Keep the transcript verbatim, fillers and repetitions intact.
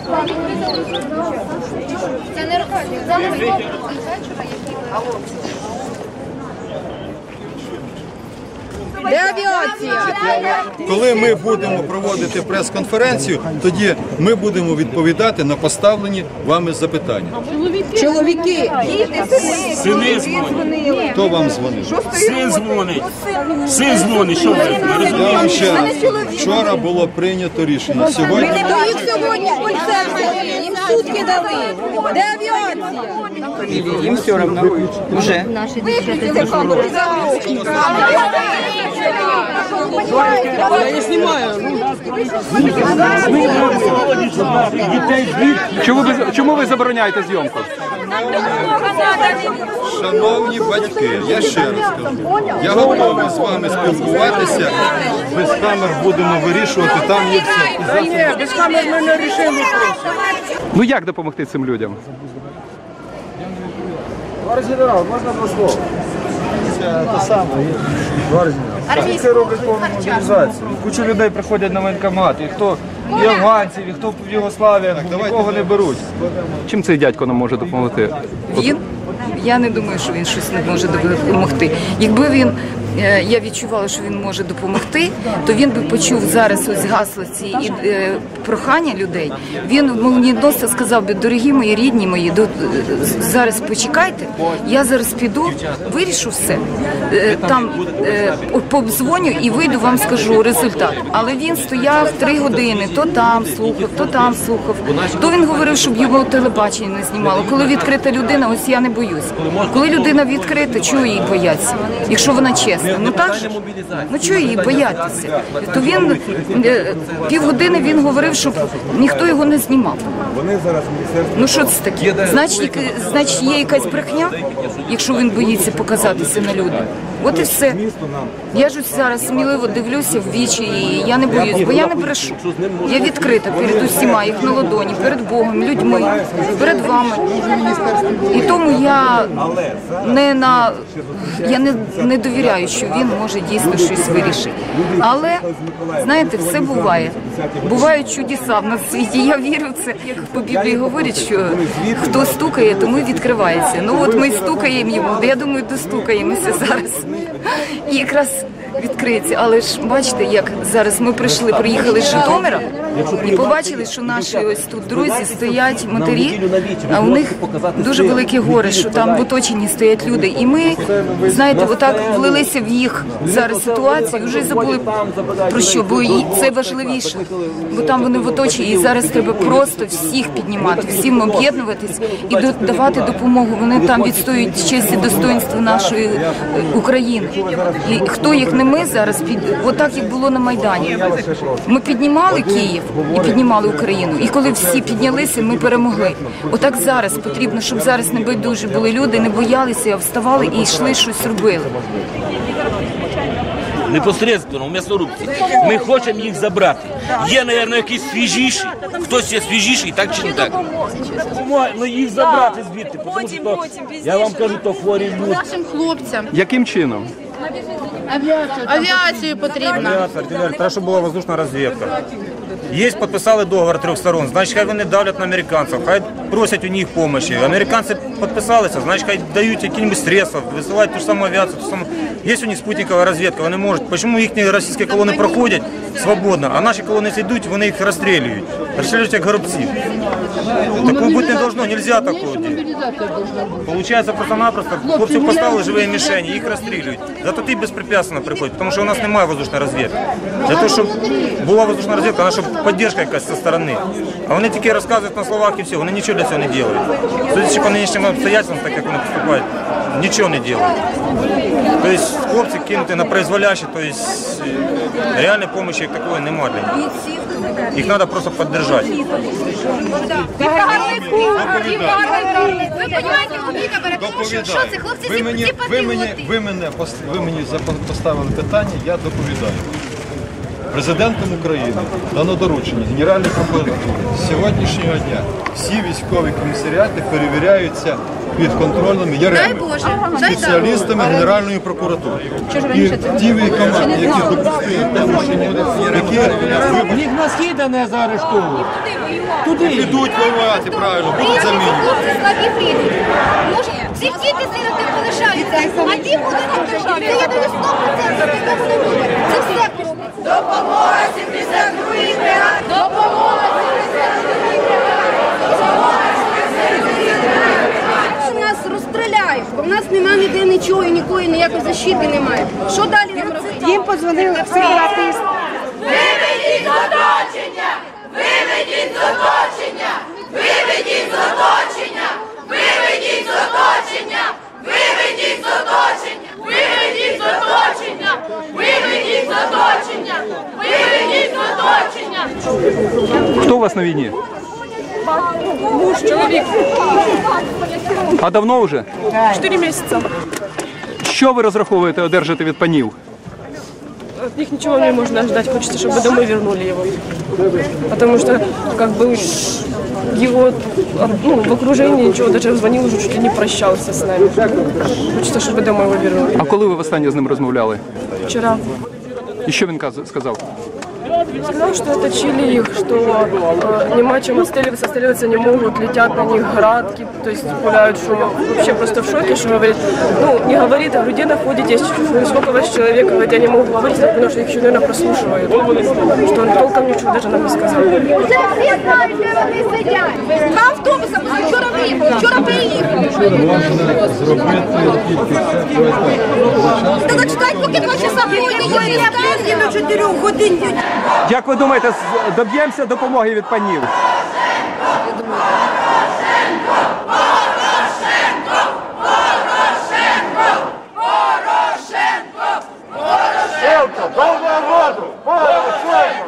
Це не вечора, Де авіація? Коли ми будемо проводити прес-конференцію, тоді ми будемо відповідати на поставлені вами запитання. Чоловіки. Сини дзвонять. Хто вам дзвонив? Син дзвонить. Син дзвонить, що ви? Ви Я розумієте? вам ще раз. Вчора було прийнято рішення. Сьогодні Хто їх сьогодні в концерт? Їм сутки дали. Де авіація? Им все равно. Уже. Виключите камеру. Я не снимаю. Чому ви, чому ви забороняєте зйомку? Шановні батьки, я ще раз кажу, я готовий з вами спілкуватися, без камер будемо вирішувати, там є все. Ні, без камер ми не рішимо. Ну як допомогти цим людям? Товариш генерал, можна два слова? Це те саме. Товариш генерал, це роблять повну мобілізацію. Куча людей приходять на воєнкомат, і хто і афганців, і хто в Югославіях, нікого не беруть. Чим цей дядько нам може допомогти? Він? Я не думаю, що він щось не може допомогти. Якби він, я відчувала, що він може допомогти, то він би почув зараз ось гасла ці і е, прохання людей. Він мені досить сказав би, дорогі мої, рідні мої, до, зараз почекайте, я зараз піду, вирішу все, е, там е, подзвоню і вийду, вам скажу результат. Але він стояв три години, то там слухав, то там слухав. То він говорив, щоб його телебачення не знімало. Коли відкрита людина, ось я не боюсь. Коли людина відкрита, чого її бояться? Якщо вона чесна, ну так же? Ну чого її боятися? То він, півгодини він говорив, щоб ніхто його не знімав. Ну що це таке? Значить, значить є якась брехня, якщо він боїться показатися на люди. От і все. Я ж зараз сміливо дивлюся в вічі і я не боюсь, бо я не брешу. Я відкрита перед усіма, їх на ладоні, перед Богом, людьми, перед вами. І тому я не на я не, не довіряю, що він може дійсно щось вирішити. Але, знаєте, все буває. Бувають чудеса на світі. Я вірю в це. По Біблії говорять, що хто стукає, тому відкривається. Ну от ми стукаємо йому, я думаю, достукаємося зараз. І якраз відкриється. Але ж бачите, як зараз ми прийшли, приїхали з Житомира і побачили, що наші ось тут друзі стоять матері, а у них дуже велике горе, що там в оточенні стоять люди. І ми, знаєте, отак влилися в їх зараз ситуацію, вже забули про що, бо це важливіше. Бо там вони в оточенні, і зараз треба просто всіх піднімати, всім об'єднуватись і давати допомогу. Вони там відстоюють честь і достоинство нашої України. І хто їх не ми зараз, під... отак як було на Майдані. Ми піднімали Київ і піднімали Україну. І коли всі піднялися, ми перемогли. Отак зараз потрібно, щоб зараз не байдужі були люди, не боялися, а вставали і йшли, щось робили. Непосередньо, в м'ясорубці. Ми хочемо їх забрати. Є, мабуть, якийсь свіжіший, хтось є свіжіший, так чи не так? Ну їх забрати звідти, тому що то, я вам кажу, то хворі люди. нашим хлопцям. Яким чином? Авіацію потрібно. Треба, щоб була воздушна розвідка. Є, підписали договор трьох сторон, значить, хай вони давлять на американців, хай просять у них допомоги. Американці підписалися, значить, хай дають якісь средства, висилають ту ж саму авіацію. Ту саму... Є у них спутникова розвідка, вони можуть. Чому їхні російські колони проходять свободно, а наші колони йдуть, вони їх розстрілюють. Розстрілюють як горобців. Такого бути не должно, нельзя такого делать. Получається просто-напросто, хлопців поставили живі мішені, їх розстрілюють. Зато ті безпрепятственно приходять, тому що у нас немає воздушної розвідки. Для того, щоб була воздушна розвідка, треба, щоб підтримка якась зі сторони. А вони тільки розказують на словах і все, вони нічого для цього не роблять. Судячи по нинішнім обстоятельствам, так як вони поступають, нічого не роблять. Тобто хлопці кинуті на произволяще, тобто реальної допомоги як такої немає для них. Їх треба просто підтримати. Ви розумієте, логіка бере, тому що що це, хлопці, Ви ці мені, ці ви мені, патріоти. ви мене, пос- ви мені запо- поставили питання, я доповідаю. Президентом України дано доручення Генеральної прокуратури з сьогоднішнього дня всі військові комісаріати перевіряються під контролем Дай ЯРЕМи, Боже, дай спеціалістами Генеральної прокуратури. І ті команди, які допустили порушення, які У них носки да не заарештовують. йдуть воювати, правильно, будуть Приїдуть замінені. хлопці, слабі прийдуть. Може, всі діти сироти полишаються, а ті будуть лишати. Це я даю сто процентів, це вони роблять. Це все роблять. Допомога сімдесят другій бригаді! Допомога сімдесят другій бригаді! Нас розстріляють, бо в нас немає ніде нічого і нікої, ніякої защити немає. Що далі нам робити? Їм подзвонили сепаратисти. Виведіть з оточення! Виведіть з оточення! Виведіть з оточення! Виведіть з оточення! Виведіть з оточення! Виведіть з оточення! Виведіть з оточення! Виведіть з оточення! Хто у вас на війні? Муж, чоловік. А давно вже? Чотири місяці. Що ви розраховуєте одержати від панів? От них ничего не можно ждать. Хочется, чтобы домой вернули его. Потому что, как бы, его ну, в окружении ничего, даже звонил уже, чуть ли не прощался с нами. Хочется, чтобы домой его вернули. А коли ви востаннє з ним розмовляли? Вчера І що він каз- сказав? сказал, что оточили их, что э, нема чем отстреливаться, отстреливаться не могут, летят на них градки, то есть пуляют, что вообще просто в шоке, что говорит, ну, не говорит, а где находитесь, сколько вас человек, говорит, я не могу говорить, потому что их еще, наверное, прослушивают, что он толком ничего даже нам не сказал. Вже всі знають, де вони сидять. Два автобуса, ми вчора виїхали, вчора приїхали. Та зачекайте, поки два часа приїхали, до чотирьох годин. Як ви думаєте, з- доб'ємося допомоги від панів? Порошенко! Порошенко! Порошенко!